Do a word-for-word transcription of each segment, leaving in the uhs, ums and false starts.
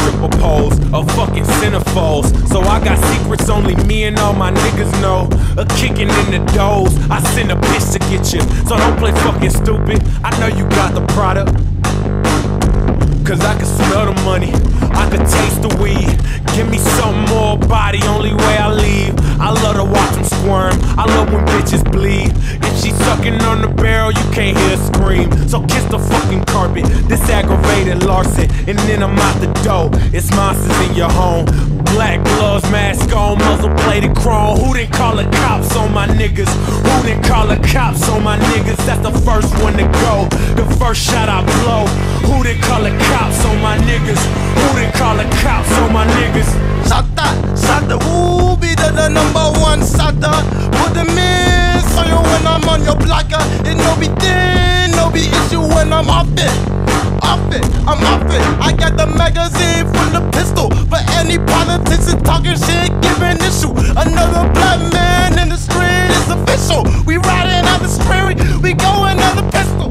stripper poles or fucking centerfolds. So I got secrets only me and all my niggas know. A kicking in the doors, I send a bitch to get you. So don't play fucking stupid, I know you got the product. Cause I can smell the money, I can taste the weed. Give me some more body, only way I leave. I love to watch them squirm, I love when bitches bleed. If she sucking on the barrel, you can't hear her scream. So kiss the fucking carpet, this aggravated larceny. And then I'm out the door, it's monsters in your home. Black gloves, mask on, muzzle plated chrome. Who didn't call the cops on my niggas? Who didn't call the cops on my niggas? That's the first one to go, the first shot I blow. Who didn't call the cops on my niggas? Who didn't call the cops on my niggas? Shada, shada, ooh, be the, the number one shada. Put the miss on you when I'm on your blocker. It no be thin, no be issue when I'm off it. Off it, I'm off it. I got the magazine full of pistol. For any politician talking shit, giving issue. Another black man in the street is official. We riding out the street, we going out the pistol.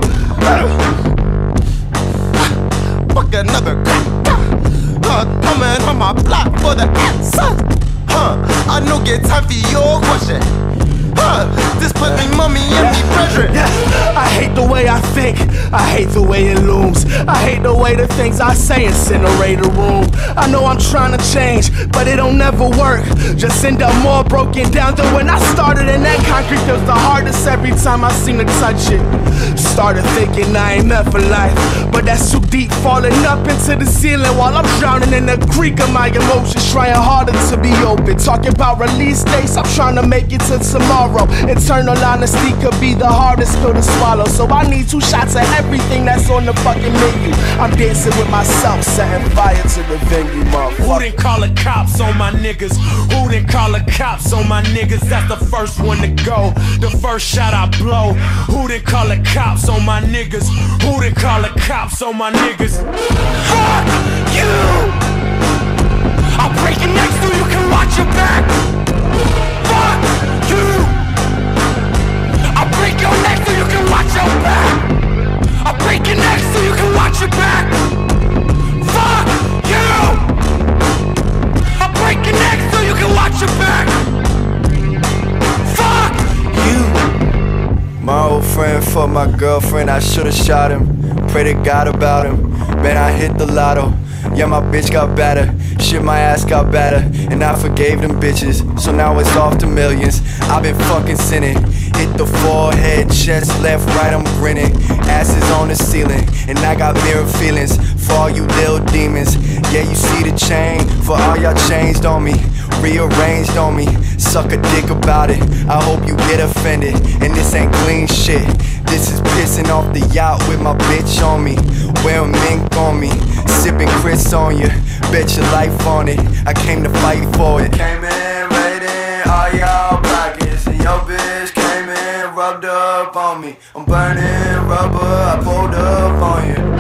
Fuck another crack. Uh, coming on my block for the answer. Huh, I no get time for your question. Huh, this put me mummy and me pressure. Yeah, I hate the way I think, I hate the way it looms. I hate the way the things I say incinerate a room. I know I'm trying to change, but it don't never work. Just end up more broken down than when I started. And that concrete feels the hardest every time I seem to touch it. Started thinking I ain't meant for life, but that's too deep, falling up into the ceiling while I'm drowning in the creek of my emotions, trying harder to be open. Talking about release dates, I'm trying to make it to tomorrow. Eternal honesty could be the hardest pill to swallow. So I need two shots of everything that's on the fucking menu. I'm dancing with myself, setting fire to the venue, motherfucker. Who didn't call the cops on my niggas? Who didn't call the cops on my niggas? That's the first one to go, the first shot I blow. Who didn't call the cops on my niggas? Who didn't call the cops on my niggas? Fuck you! I'll break your neck so you can watch your back. Fuck you! I'll break your neck so you can watch your back. I'll break your neck so you can watch your back. Fuck you! I'll break your neck so you can watch your back. Fuck you! My old friend fucked my girlfriend, I should've shot him. Pray to God about him, man I hit the lotto. Yeah, my bitch got better, shit my ass got better. And I forgave them bitches, so now it's off to millions. I've been fucking sinning, hit the forehead, chest, left, right, I'm grinning. Asses on the ceiling, and I got mirror feelings for all you little demons. Yeah, you see the chain, for all y'all changed on me, rearranged on me. Suck a dick about it, I hope you get offended. And this ain't clean shit, this is pissing off the yacht with my bitch on me, wearing mink on me, sipping Chris on you, bet your life on it. I came to fight for it. Came in raiding all y'all pockets, and your bitch came in rubbed up on me. I'm burning rubber, I pulled up on you.